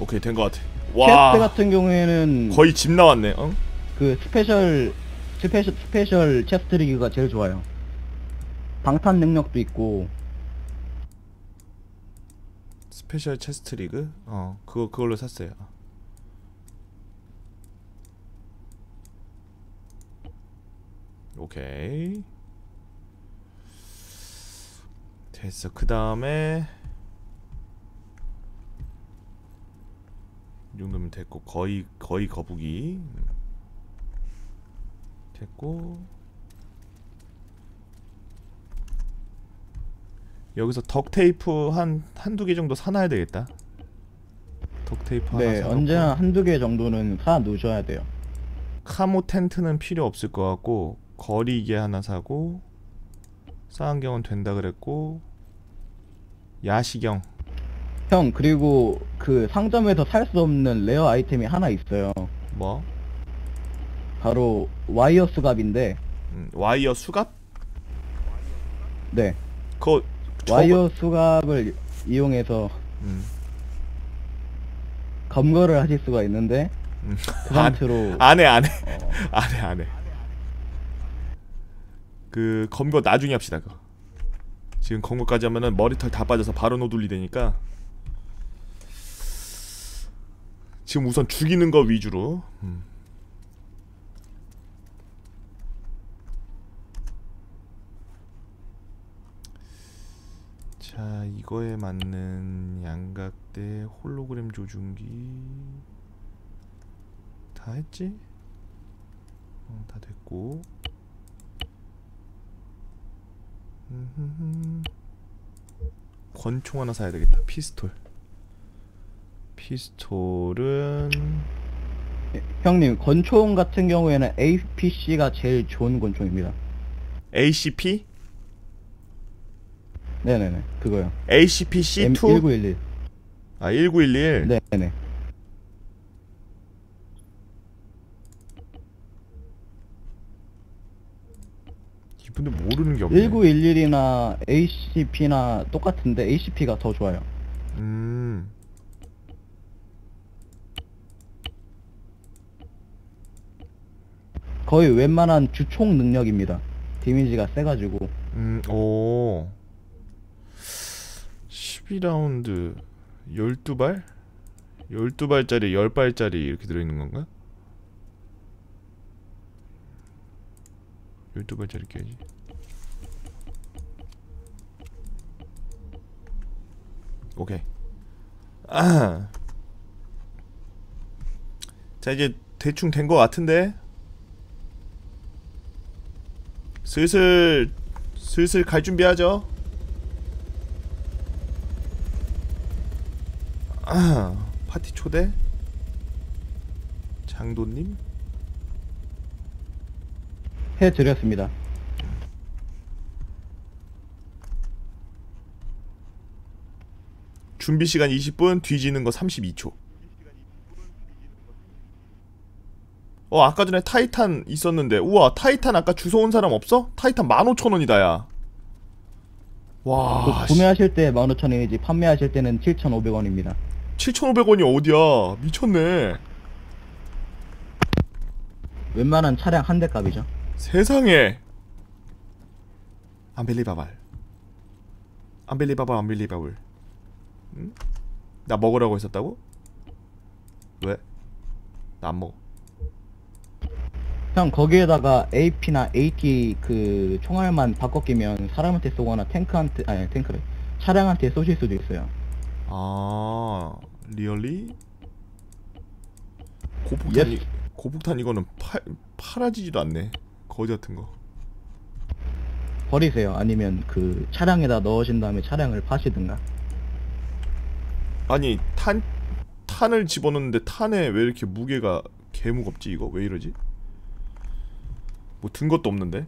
오케이 된 것 같아. 와. 체스트 같은 경우에는 거의 집 나왔네. 어? 그 스페셜 체스트 리그가 제일 좋아요. 방탄 능력도 있고. 스페셜 체스트 리그? 그걸로 샀어요. 오케이. 됐어. 그 다음에 이 정도면 됐고, 거의 거북이 됐고, 여기서 덕테이프 한두 개 정도 사놔야 되겠다. 덕테이프 하나 네, 사놓고. 언제나 한두 개 정도는 사 놓으셔야 돼요. 카모 텐트는 필요 없을 것 같고, 거리개 하나 사고, 쌍안경은 된다 그랬고, 야시경. 형, 그리고 그 상점에서 살 수 없는 레어 아이템이 하나 있어요. 뭐? 바로 와이어 수갑인데, 와이어 수갑? 네, 그거 와이어 수갑을 이용해서 음. 검거를 하실 수가 있는데, 그 상태로 안해 안해. 그 검거 나중에 합시다. 그거 지금 검거까지 하면은 머리털 다 빠져서 바로 노들리 되니까 지금 우선 죽이는 거 위주로. 자, 이거에 맞는 양각대 홀로그램 조준기 다 했지? 다 됐고. 권총 하나 사야 되겠다. 피스톨은 형님, 권총 같은 경우에는 APC가 제일 좋은 권총입니다. ACP? 네네네, 그거요. ACP-C2? M1911. 아, 1911. 네네. 이분들 모르는 게 없네. 1911이나 ACP나 똑같은데 ACP가 더 좋아요. 거의 웬만한 주총 능력입니다. 데미지가 세가지고. 오. 12라운드 12발? 12발짜리 10발짜리 이렇게 들어있는 건가? 12발짜리 껴야지. 오케이. 자, 이제 대충 된 거 같은데 슬슬 갈 준비하죠. 파티 초대 장도님 해드렸습니다. 준비 시간 20분, 뒤지는 거 32초. 아까 전에 타이탄 있었는데, 우와, 타이탄 아까 주워 온 사람 없어? 타이탄 15,000원이다, 야. 와. 구매하실 때 15,000원이지 판매하실 때는 7,500원입니다. 7,500원이 어디야? 미쳤네. 웬만한 차량 한 대 값이죠. 세상에. 안빌리바발. 안빌리바블. 응? 나 먹으라고 했었다고? 왜? 나 안 먹어. 형, 거기에다가 AP나 AT 그 총알만 바꿔 끼면 사람한테 쏘거나 탱크한테, 아니 탱크래, 차량한테 쏘실 수도 있어요. 아, 리얼리? 예스. 고폭탄 이거는 팔아지지도 않네. 거지 같은 거. 버리세요. 아니면 그 차량에다 넣으신 다음에 차량을 파시든가. 아니, 탄을 집어넣는데 탄에 왜 이렇게 무게가 개 무겁지? 이거 왜 이러지? 뭐 든 것도 없는데?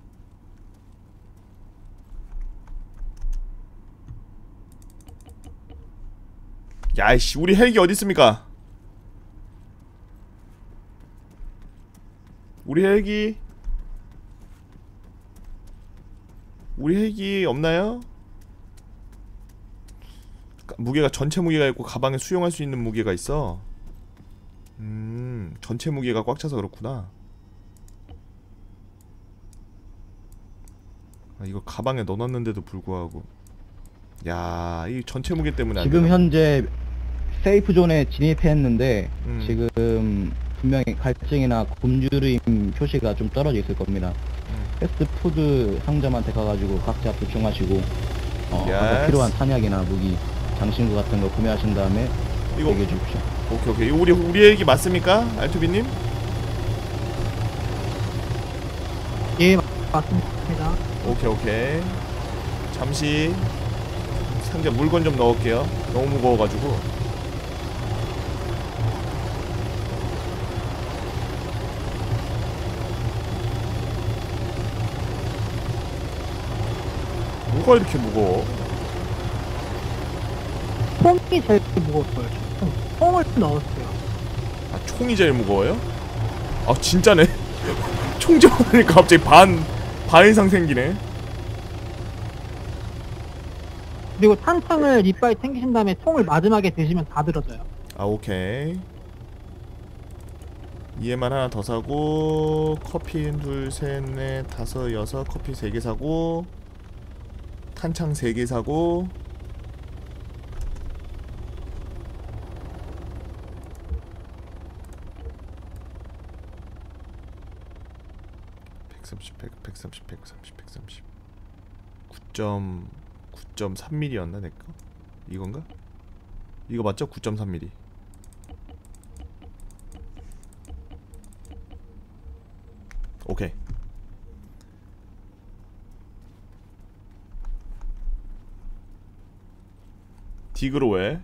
야이씨, 우리 헬기 어디 있습니까? 우리 헬기 없나요? 무게가 전체 무게가 있고 가방에 수용할 수 있는 무게가 있어. 전체 무게가 꽉 차서 그렇구나. 아, 이거 가방에 넣어놨는데도 불구하고, 야, 이 전체 무게 때문에 안 지금 되나? 현재 세이프 존에 진입했는데 음. 지금 분명히 갈증이나 굶주림 표시가 좀 떨어져 있을 겁니다. 패스트푸드 상점한테 가가지고 각자 보충하시고 각자 예스. 필요한 탄약이나 무기, 장신구 같은 거 구매하신 다음에 이거 얘기해 주십시오. 오케이 오케이. 이거 우리 얘기 맞습니까, 알투비님? 예, 맞습니다. 오케이 오케이. 잠시 상자 물건 좀 넣을게요. 너무 무거워가지고. 뭐가 이렇게 무거워? 총이 제일 무거웠어요. 총을 넣었어요. 아, 총이 제일 무거워요? 아, 진짜네. 총 집어넣으니까 갑자기 반 이상 생기네. 그리고 탄창을 이빨 챙기신 다음에 총을 마지막에 드시면 다 들어져요. 아, 오케이. EMR 하나 더 사고, 커피 둘, 셋, 넷, 다섯, 여섯, 커피 3개 사고, 탄창 3개 사고, (130, 130) 9.3mm였나 내거? 이건가? 이거 맞죠? 9.3mm. 오케이. 디그로에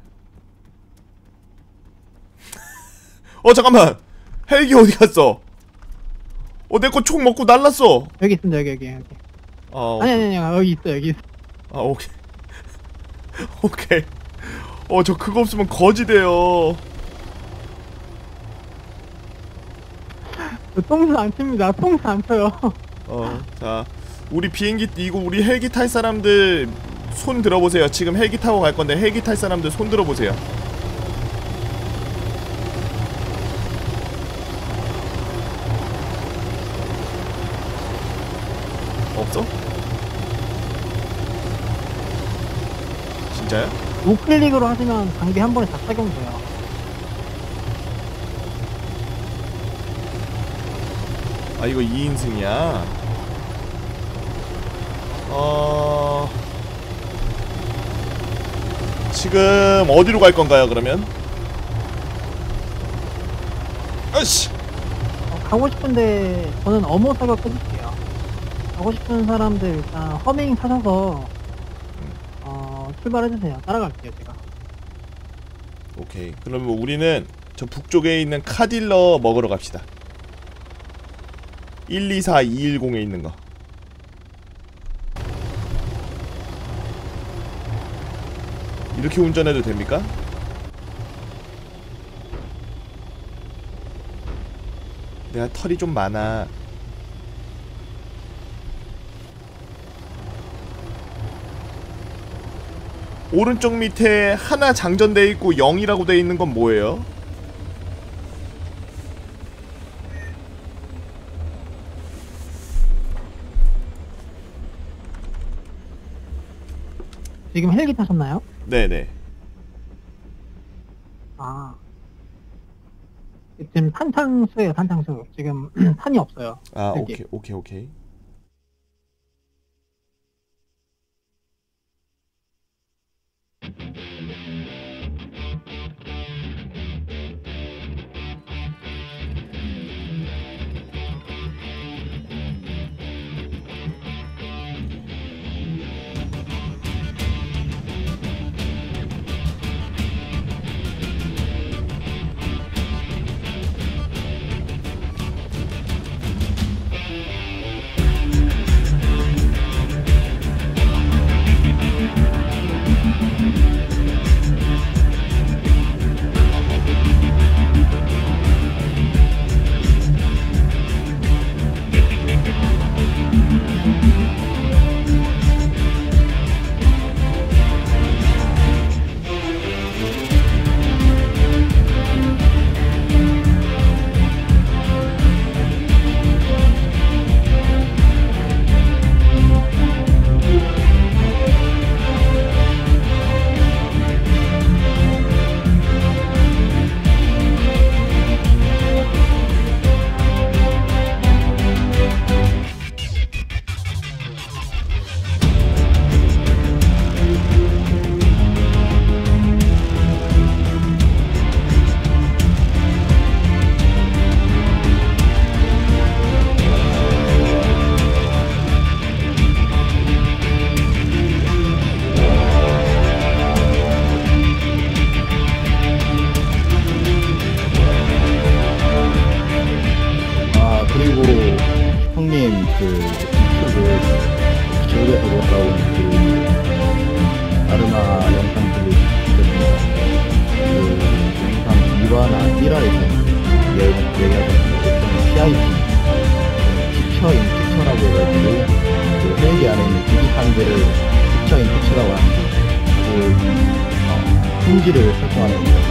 잠깐만! 헬기 어디 갔어? 내 거 총 먹고 날랐어! 여기 있습니다. 여기. 아, 아니, 여기 있어, 여기 있어. 아, 오케이. 오케이. 저 그거 없으면 거지 돼요. 똥수 안 칩니다. 똥수 안 쳐요. 자, 우리 비행기, 이거 우리 헬기 탈 사람들 손 들어보세요. 지금 헬기 타고 갈 건데 헬기 탈 사람들 손 들어보세요. 없어? 진짜요? 우클릭으로 하시면 장비 한 번에 다 착용돼요. 아, 이거 2인승이야? 지금 어디로 갈 건가요, 그러면? 아씨! 가고 싶은데 저는 어머 사격 해줄게요. 가고 싶은 사람들 일단 허밍 타셔서 출발해주세요. 따라갈게요, 제가. 오케이. 그러면 우리는 저 북쪽에 있는 카딜러 먹으러 갑시다. 124 210에 있는 거. 이렇게 운전해도 됩니까? 내가 털이 좀 많아. 오른쪽 밑에 하나 장전돼 있고 0이라고 돼 있는 건 뭐예요? 지금 헬기 타셨나요? 네네. 지금 탄창수예요, 탄창수. 지금 탄이 없어요. 아, 헬기. 오케이. 그 유튜브 지역에서 올라온 그 아르마 영상들이 있습니다. 그 영상 2화나 1화에서 얘기하는 PIT 픽처라고 해가지고 그 헬기 안에 있는 기기판들을 픽처라고 하는 그 품질을 설정하는 겁니다.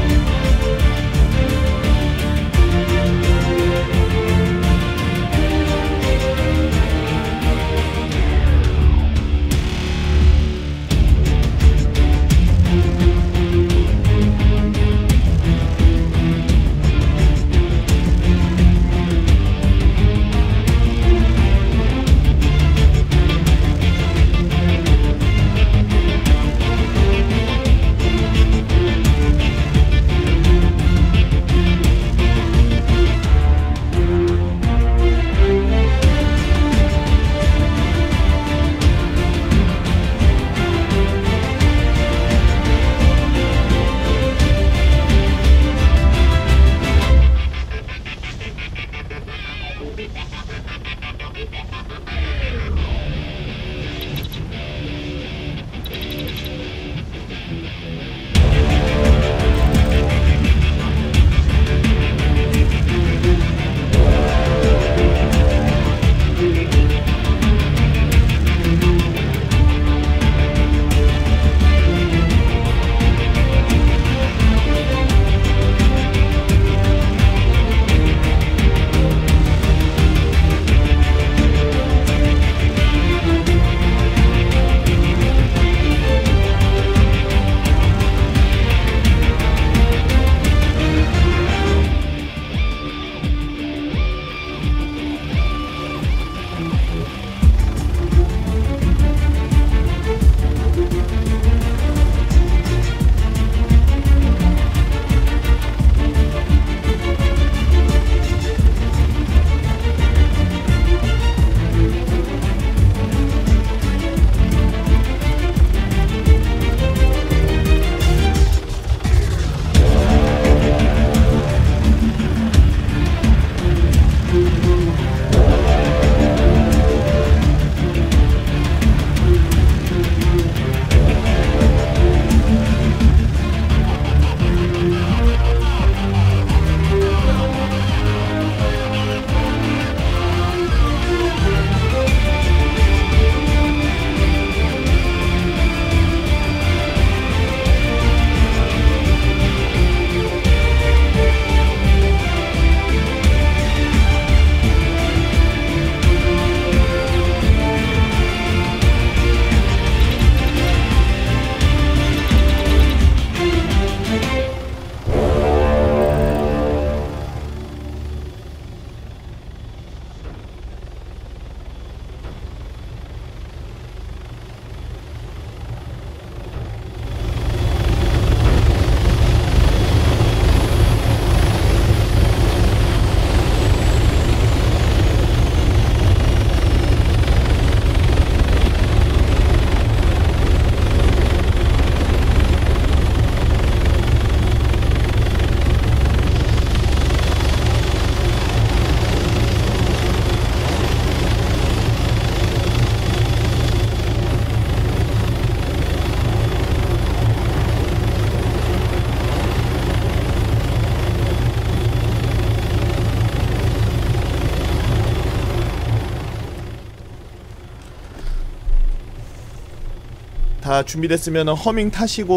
다 준비됐으면 허밍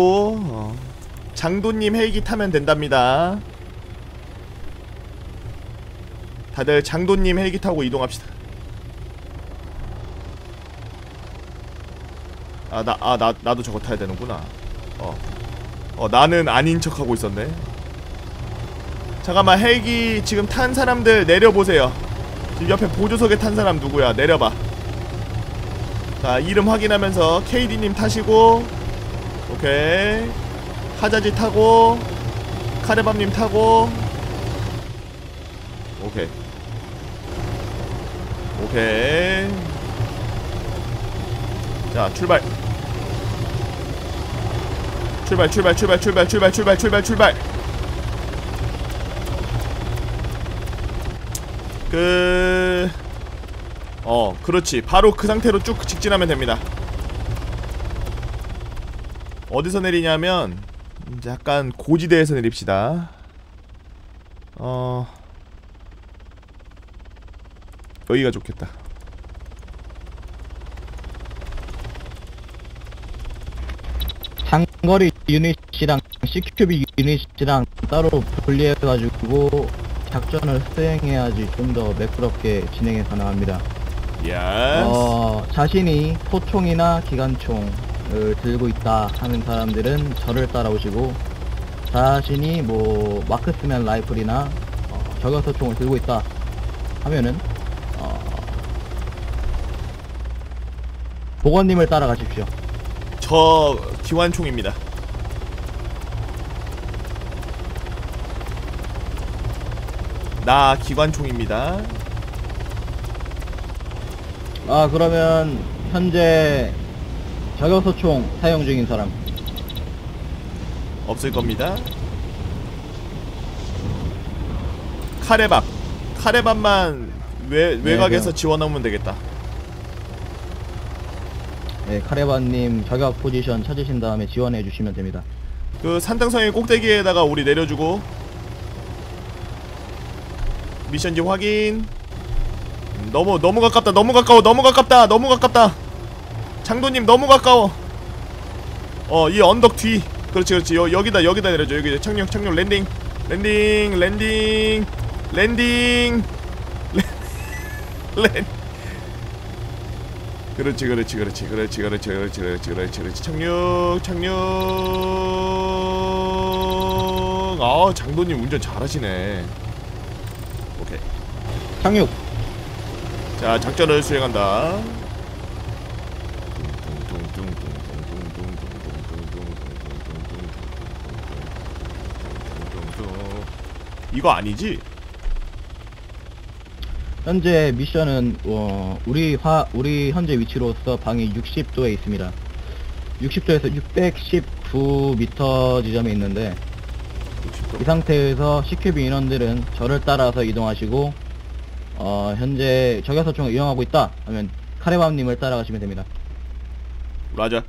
타시고 장도님 헬기 타면 된답니다. 다들 장도님 헬기 타고 이동합시다. 나도 저거 타야 되는구나. 나는 아닌 척 하고 있었네. 잠깐만, 헬기 지금 탄 사람들 내려보세요. 지금 옆에 보조석에 탄 사람 누구야? 내려봐. 자, 이름 확인하면서 KD님 타시고, 오케이. 하자지 타고, 카레밥님 타고, 오케이. 오케이. 자, 출발. 출발. 그렇지. 바로 그 상태로 쭉 직진하면 됩니다. 어디서 내리냐면 이제 약간 고지대에서 내립시다. 여기가 좋겠다. 장거리 유닛이랑 CQB 유닛이랑 따로 분리해가지고 작전을 수행해야지 좀 더 매끄럽게 진행이 가능합니다. 예스. 자신이 소총이나 기관총을 들고 있다 하는 사람들은 저를 따라오시고, 자신이 뭐 마크스맨 라이플이나 저격소총을 들고 있다 하면은 보건님을 따라가십시오. 저 기관총입니다. 나 기관총입니다. 그러면 현재 저격소총 사용 중인 사람. 없을 겁니다. 카레밥만 외곽에서 지원하면 되겠다. 네, 카레바님 저격 포지션 찾으신 다음에 지원해 주시면 됩니다. 그 산등성의 꼭대기에다가 우리 내려주고, 미션지 확인. 너무 가깝다. 너무 가깝다. 장도님 너무 가까워. 이 언덕 뒤. 그렇지. 여기다 내려줘. 여기 착륙 랜딩. 그렇지. 착륙. 장도님 운전 잘하시네. 오케이. 착륙. 자, 작전을 수행한다. 이거 아니지? 현재 미션은 우리 현재 위치로서 방이 60도에 있습니다. 60도에서 619m 지점에 있는데, 60도. 이 상태에서 CQB 인원들은 저를 따라서 이동하시고, 현재 저격소총을 이용하고 있다 하면 카레밤님을 따라가시면 됩니다. 라자.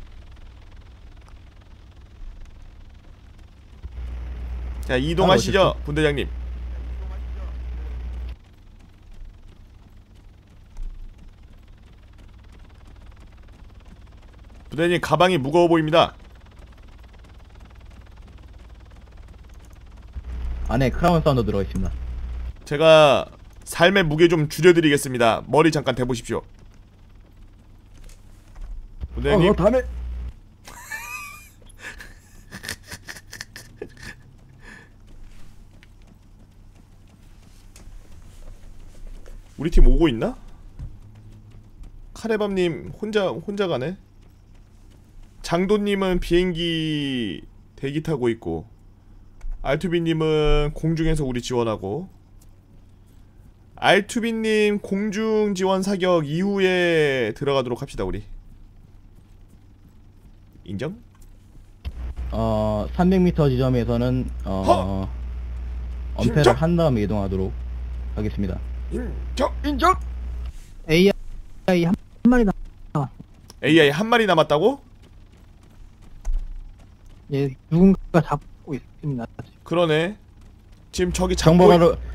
자, 이동하시죠, 분대장님. 부대장님 가방이 무거워 보입니다. 안에 크라운 사운드 들어있습니다. 제가 삶의 무게 좀 줄여드리겠습니다. 머리 잠깐 대보십시오. 부대장님. 다음에 우리 팀 오고 있나? 카레밤님 혼자 가네. 장도님은 비행기 대기 타고 있고, 알투비님은 공중에서 우리 지원하고. 알투비님 공중 지원 사격 이후에 들어가도록 합시다. 우리 인정? 300m 지점에서는 엄폐를 진짜? 한 다음에 이동하도록 하겠습니다. 인정? AI 한 마리 AI 한 마리 남았다고? 누군가 잡고 있습니다. 그러네. 지금 저기 잡고 정보가